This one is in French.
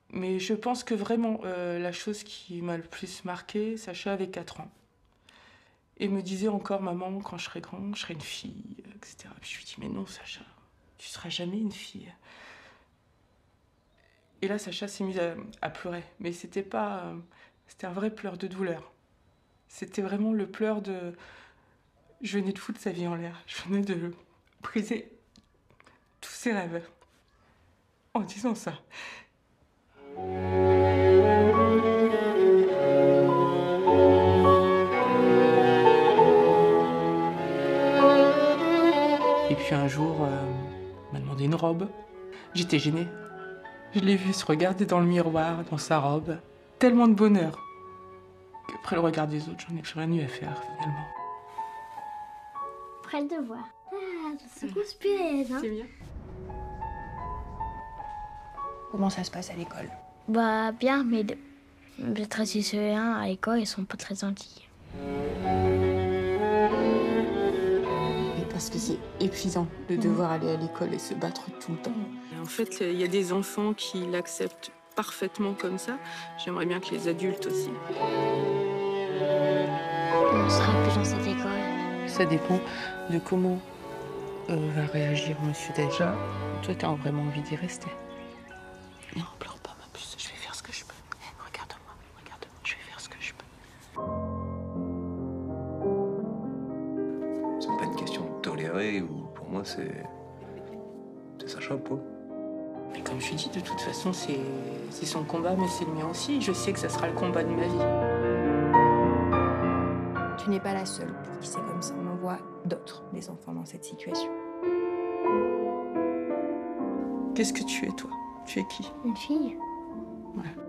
Mais je pense que vraiment, la chose qui m'a le plus marquée, Sacha avait 4 ans. Et me disait encore, maman, quand je serai grand, je serai une fille, etc. Puis je lui dis, mais non, Sacha, tu seras jamais une fille. Et là, Sacha s'est mise à pleurer. Mais c'était pas. C'était un vrai pleur de douleur. C'était vraiment le pleur de. Je venais de foutre sa vie en l'air. Je venais de briser tous ses rêves. En disant ça. Et puis un jour, il m'a demandé une robe. J'étais gênée. Je l'ai vu se regarder dans le miroir, dans sa robe. Tellement de bonheur qu'après le regard des autres, j'en ai plus rien eu à faire, finalement. Après le devoir. Ah, c'est conspiré, hein. C'est bien. Comment ça se passe à l'école? Bah, bien, mais les très lycéens à l'école, ils sont pas très gentils. Parce que c'est épuisant de devoir aller à l'école et se battre tout le temps. Et en fait, il y a des enfants qui l'acceptent parfaitement comme ça. J'aimerais bien que les adultes aussi. On sera plus dans cette école. Ça dépend de comment va réagir Monsieur Daja. Toi, t'as vraiment envie d'y rester. Non, pleure pas, ma puce. Je vais faire ce que je peux. Regarde-moi, je vais faire ce que je peux. C'est pas une question de tolérer ou pour moi c'est Sacha Paul. Mais comme je dis, de toute façon, c'est son combat, mais c'est le mien aussi. Je sais que ça sera le combat de ma vie. Tu n'es pas la seule pour qui c'est comme ça. On en voit d'autres, des enfants dans cette situation. Qu'est-ce que tu es, toi? Tu es qui? Une fille? Ouais.